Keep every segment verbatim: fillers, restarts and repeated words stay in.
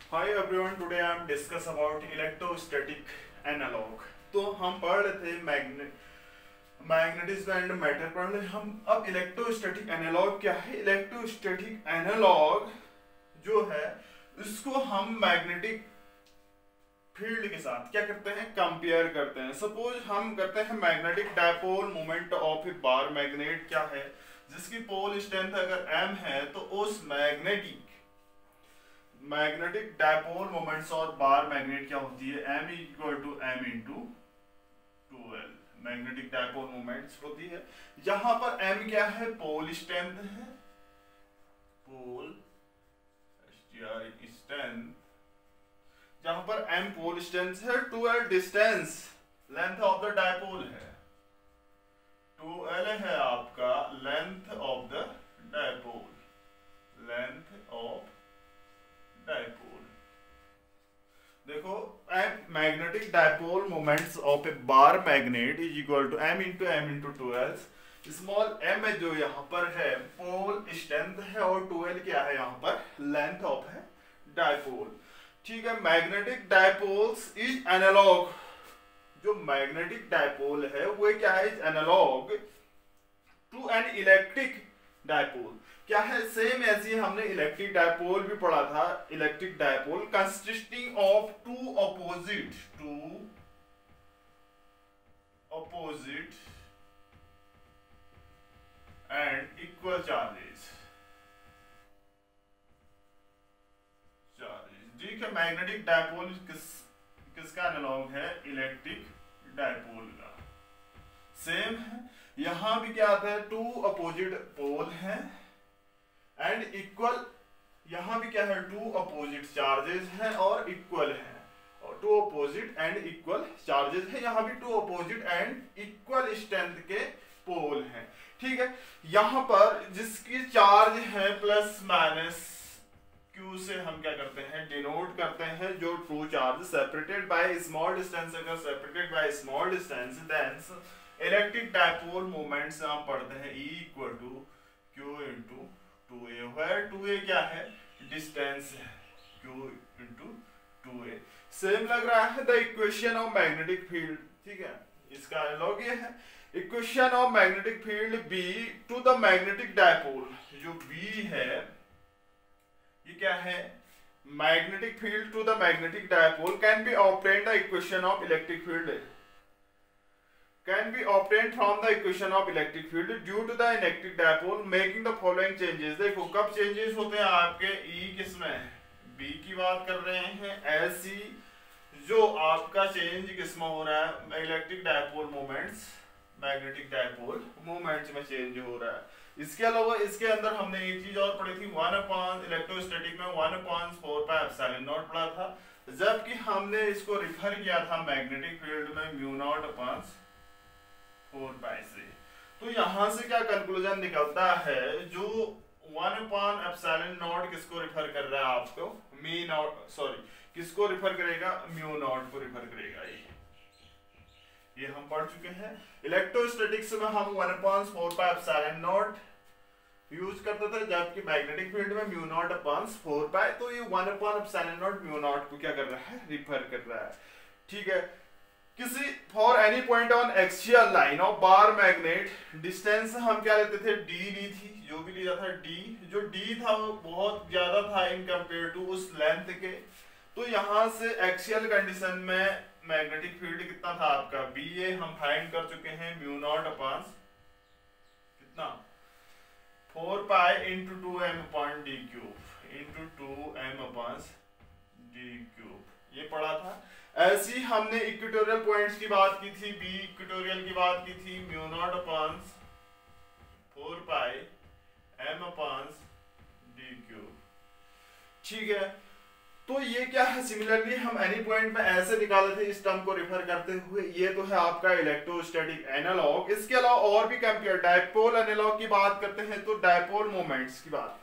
Hi everyone, today I am discuss about electrostatic analogue. तो हम पढ़ रहे थे मैग्ने मैग्नेटिज्म एंड मैटर पढ़ रहे हम। अब इलेक्ट्रोस्टैटिक एनालॉग क्या है? इलेक्ट्रोस्टैटिक एनालॉग जो है इसको हम मैग्नेटिक फील्ड के साथ क्या करते हैं, कंपेयर करते हैं। सपोज हम करते हैं magnetic dipole moment of a bar magnet क्या है, जिसकी पोल स्ट्रेंथ अगर m है तो उस मैग्नेटिक मैग्नेटिक डायपोल मोमेंट्स और बार मैग्नेट क्या होती है, m equal to M into two L magnetic dipole moments होती है। जहां पर m क्या है, पोल स्ट्रेंथ है, पोल स्ट्रेंथ। जहां पर m पोल स्ट्रेंथ है, two L distance length of the dipole है, टू एल है आपका length of the dipole, length of dipole. देखो magnetic dipole moments of a bar magnet is equal to m into M into two L. Small m जो यहाँ पर है पोल strength है और टू एल क्या है यहाँ पर, लेंथ ऑफ है डायपोल। ठीक है, मैग्नेटिक डायपोल्स इज एनालॉग। जो मैग्नेटिक डायपोल है वो क्या है, is analogue to an electric dipole. क्या है, सेम ऐसे ही हमने इलेक्ट्रिक डायपोल भी पढ़ा था। Electric dipole consisting of two opposite two opposite and equal charges charges ठीक है, मैग्नेटिक डायपोल किस किसका एनालॉग है, इलेक्ट्रिक डायपोल का। सेम है, यहां भी क्या आता है, टू अपोजिट पोल है एंड इक्वल। यहां भी क्या है, टू अपोजिट चार्जेस हैं और इक्वल है, और two opposite and equal charges है। यहां भी two opposite and equal strength के पोल हैं। ठीक है, यहां पर जिसकी चार्ज है प्लस माइनस Q से हम क्या करते हैं, डिनोट करते हैं। जो two charge separated by small distance, अगर separated by small distance then electric dipole moments हम पढ़ते हैं E equal to Q into two A, where two A क्या है, डिस्टेंस है, Q into two A. Same लग रहा है the equation of magnetic field. ठीक है, इसका एनालॉग ये है, equation of magnetic field B to the magnetic dipole. जो B है ये क्या है, magnetic field to the magnetic dipole can be obtain the equation of electric field can be obtained from the equation of electric field due to the electric dipole making the following changes। देखो कब changes होते हैं आपके, E किसमें, B की बात कर रहे हैं, ऐसी जो आपका चेंज किसमें हो रहा है, electric dipole moments, magnetic dipole moments में चेंज हो रहा है। इसके अलावा इसके अंदर हमने एक चीज और पढ़ी थी, वन अपॉन इलेक्ट्रोस्टैटिक में one upon four pi epsilon naught पढ़ा था, जबकि हमने इसको रिफर किया था मैग्नेटिक फील्ड में mu naught upon four pi से। तो यहां से क्या कंक्लूजन निकलता है, जो वन अपॉन एप्सिलॉन नॉट किसको रिफर कर रहा है, आपको मी नॉट, सॉरी किसको रिफर करेगा, म्यू नॉट को रिफर करेगा। ये ये हम पढ़ चुके हैं। इलेक्ट्रोस्टैटिक्स में हम one upon four pi epsilon naught use करते थे, जबकि मैग्नेटिक फील्ड में mu naught upon four pi. तो ये one upon epsilon naught mu naught को क्या कर रहा है, रिफर कर रहा है। ठीक है, किसी for any point on axial line of bar magnet distance हम क्या लेते थे, d ली थी, जो भी लिया था d। जो d था वो बहुत ज्यादा था इन कंपेयर टू उस लेंथ के। तो यहां से एक्सियल कंडीशन में मैग्नेटिक फील्ड कितना था आपका, ba हम फाइंड कर चुके हैं, म्यू नॉट अपॉन कितना, four pi into two M upon D cube into two M upon D cube, ये पढ़ा था। ऐसी ही हमने इक्वेटोरियल पॉइंट्स की बात की थी, बी इक्वेटोरियल की बात की थी, mu naught upon four pi M upon D cube. ठीक है, तो ये क्या है, सिमिलरली हम एनी पॉइंट में ऐसे निकाले थे इस टर्म को रिफर करते हुए। ये तो है आपका इलेक्ट्रोस्टैटिक एनालॉग। इसके अलावा और भी कंपेयर डायपोल एनालॉग की बात करते हैं, तो डायपोल मोमेंट्स की बात,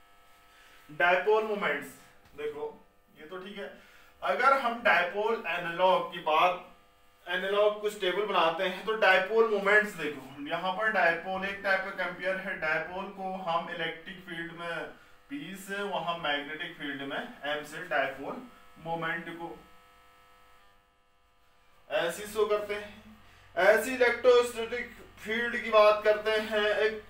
डायपोल मोमेंट्स देखो ये तो ठीक है। अगर हम डायपोल एनालॉग की बात, एनालॉग कुछ टेबल बनाते हैं, तो डायपोल मोमेंट्स देखो, यहाँ पर डायपोल एक टाइप का कंपेयर है। डायपोल को हम इलेक्ट्रिक फील्ड में P से वहां मैग्नेटिक फील्ड में M से डायपोल मोमेंट को ऐसी शो करते हैं। ऐसी इलेक्ट्रोस्टैटिक फील्ड की बात करते हैं, एक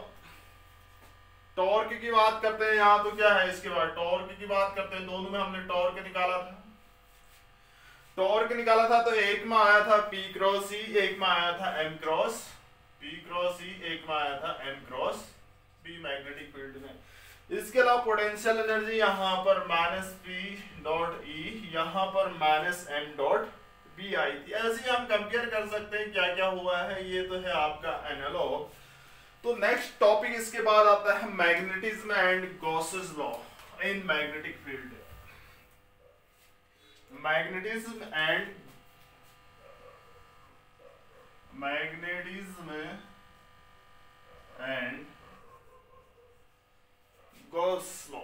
टॉर्क की बात करते हैं। यहाँ तो क्या है, इसके बाद टॉर्क की बात करते हैं। दोनों में हमने टॉर्क निकाला था, टॉर्क निकाला था तो एक में आया था P क्रॉस C, एक में आया था M cross P cross C, एक में आया था M cross B magnetic field में। इसके अलावा पोटेंशियल एनर्जी यहाँ पर माइनस पी डॉट ई, यहाँ पर माइनस एम डॉट बी आई थी। ऐसे ही हम कंपेयर कर सकते हैं क्या क्या हुआ है। ये तो है आपका एनालॉग। तो नेक्स्ट टॉपिक इसके बाद आता है magnetism and Gauss's law in magnetic field. Magnetism and magnetism and Gauss law,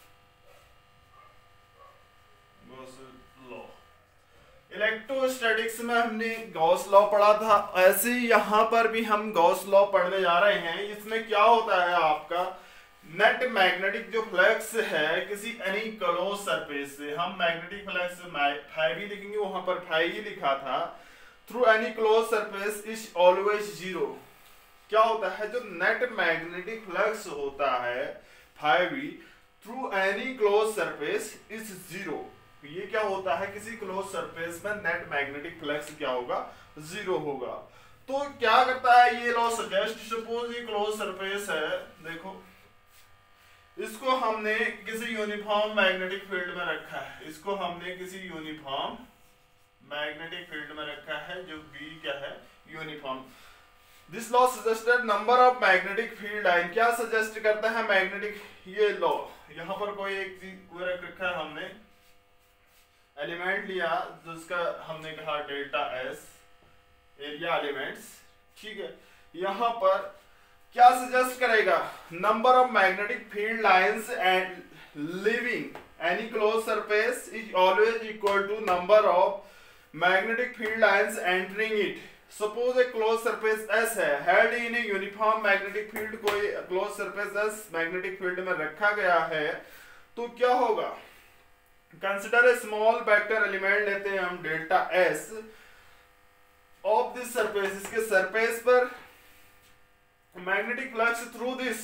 Gauss law. Electrostatics में हमने गॉस लॉ पढ़ा था, ऐसे ही यहां पर भी हम गॉस लॉ पढ़ने जा रहे हैं। इसमें क्या होता है, आपका नेट मैग्नेटिक जो फ्लक्स है किसी एनी क्लोज सरफेस से, हम मैग्नेटिक फ्लक्स फाइव ही लिखेंगे, वहां पर फाइव ही लिखा था, through any close surface is always zero. क्या होता है, जो नेट मैग्नेटिक फ्लक्स होता है फाइव ही through any close surface is zero. ये क्या होता है, किसी क्लोज सरफेस में नेट मैग्नेटिक फ्लक्स क्या होगा, जीरो होगा। तो क्या करता है ये लॉ सजेस्ट, सपोज ये क्लोज सरफेस है, देखो इसको हमने किसी यूनिफॉर्म मैग्नेटिक फील्ड में रखा है, इसको हमने किसी यूनिफॉर्म मैग्नेटिक फील्ड में रखा है, जो बी क्या है, uniform. This law suggested number of magnetic field line. क्या सजेस्ट करता है मैग्नेटिक, ये लॉ यहाँ पर कोई एक चीज रख रखा है, हमने एलिमेंट लिया जिसका हमने कहा डेल्टा एस, एरिया एलिमेंट्स, ठीक है। यहाँ पर क्या सजेस्ट करेगा, number of magnetic field lines and living any close surface is always equal to number of magnetic field lines entering it. Suppose a close surface S है, held in a uniform magnetic field, कोई close surface S magnetic field में रखा गया है, तो क्या होगा, consider a small vector element लेते हैं हम delta S of this surface, इसके सरफेस पर magnetic flux through this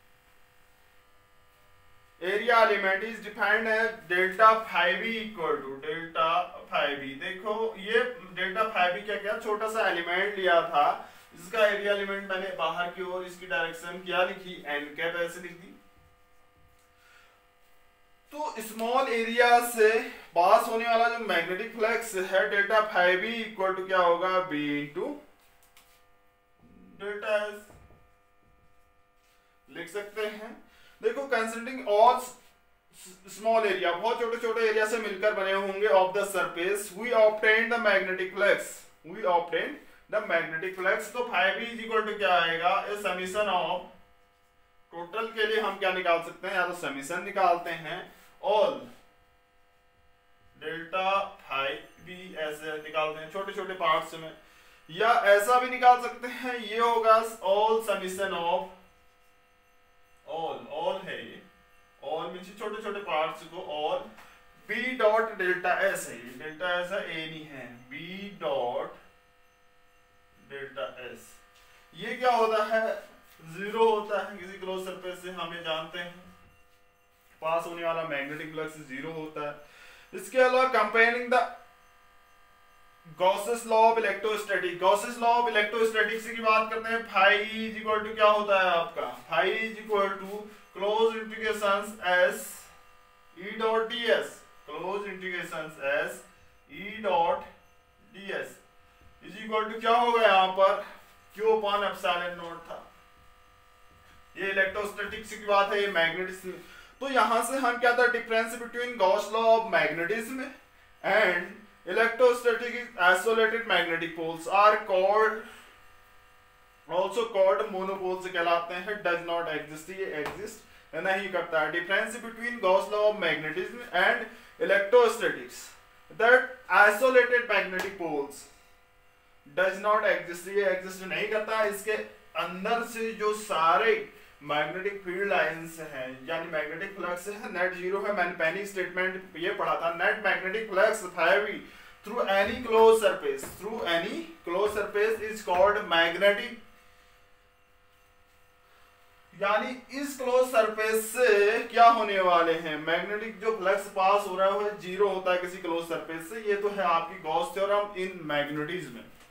area element is defined as delta five E equal to delta five E. देखो ये डेल्टा फाइव ई क्या क्या छोटा सा एलिमेंट लिया था, इसका एरिया एलिमेंट मैंने बाहर की ओर इसकी डायरेक्शन क्या लिखी, एन कैप ऐसे लिख दी। तो स्मॉल एरिया से पास होने वाला जो मैग्नेटिक फ्लक्स है delta five E equal to क्या होगा, बी इंटू डेल्टा एस लिख सकते हैं। देखो कंसिडरिंग ऑल स्मॉल एरिया, बहुत छोटे छोटे एरिया से मिलकर बने होंगे off the surface, we obtain the magnetic flux, we obtain the magnetic flux. तो five E is equal to क्या आएगा, ए समीशन ऑफ, टोटल के लिए हम क्या निकाल सकते हैं, या तो समीशन निकालते हैं ऑल डेल्टा फाइव बी ऐसे निकालते हैं छोटे छोटे पार्ट्स में, या ऐसा भी निकाल सकते हैं, ये होगा all summation of, all all है ये, ऑल मींस छोटे छोटे पार्ट्स को, all B dot delta S है, ये डेल्टा एस है, ए नहीं है, बी डॉट डेल्टा एस। ये क्या होता है, जीरो होता है किसी क्लोज सरफेस से, हम ये जानते हैं, पास होने वाला मैग्नेटिक फ्लक्स जीरो होता है। इसके अलावा comparing the Gauss's law of electrostatic, Gauss's law of electrostatics की बात करते हैं, फाई इज इक्वल टू क्या होता है आपका, phi is equal to close integrations S E dot D S, close integrations S E dot D S is equal to क्या होगा, यहाँ पर क्यू अपॉन एप्सिलॉन नॉट था। ये इलेक्ट्रोस्टैटिक्स की बात है, ये मैग्नेटिज्म। तो यहां से हम क्या था, difference between Gauss law of magnetism and electrostatic isolated magnetic poles are called also called monopoles कहलाते हैं, does not exist, ये exist नहीं करता है। difference between Gauss law of magnetism and electrostatics, that isolated magnetic poles does not exist, ये exist नहीं करता है। इसके अंदर से जो सारे मैग्नेटिक फील्ड लाइंस है यानी मैग्नेटिक फ्लक्स है, नेट जीरो है। मैंने पहली स्टेटमेंट ये पढ़ा था, net magnetic flux five through any close surface, through any close surface is called magnetic, यानी इस क्लोज सरफेस से क्या होने वाले हैं, मैग्नेटिक जो फ्लक्स पास हो रहा है वो जीरो होता है किसी क्लोज सरफेस से। ये तो है आपकी गॉस थ्योरम इन मैग्नेटिज्म में।